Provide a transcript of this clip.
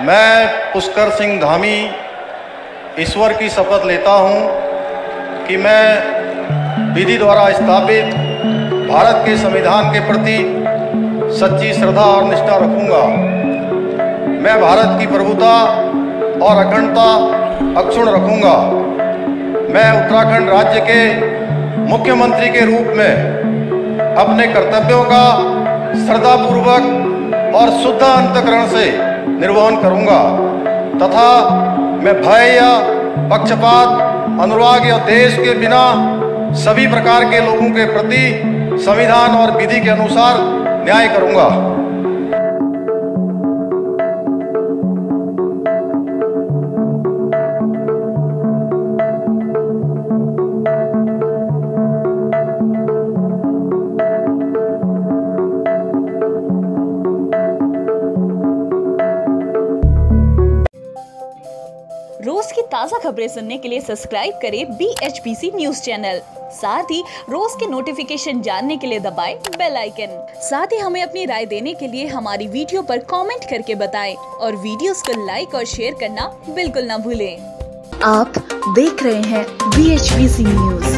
मैं पुष्कर सिंह धामी ईश्वर की शपथ लेता हूं कि मैं विधि द्वारा स्थापित भारत के संविधान के प्रति सच्ची श्रद्धा और निष्ठा रखूंगा। मैं भारत की प्रभुता और अखंडता अक्षुण्ण रखूंगा। मैं उत्तराखंड राज्य के मुख्यमंत्री के रूप में अपने कर्तव्यों का श्रद्धापूर्वक और शुद्ध अंतःकरण से निर्वहन करूंगा तथा मैं भय या पक्षपात, अनुराग या देश के बिना सभी प्रकार के लोगों के प्रति संविधान और विधि के अनुसार न्याय करूंगा। रोज की ताज़ा खबरें सुनने के लिए सब्सक्राइब करें BHPC न्यूज चैनल। साथ ही रोज के नोटिफिकेशन जानने के लिए दबाएं बेल आइकन। साथ ही हमें अपनी राय देने के लिए हमारी वीडियो पर कमेंट करके बताएं और वीडियोस को लाइक और शेयर करना बिल्कुल ना भूलें। आप देख रहे हैं BHPC न्यूज।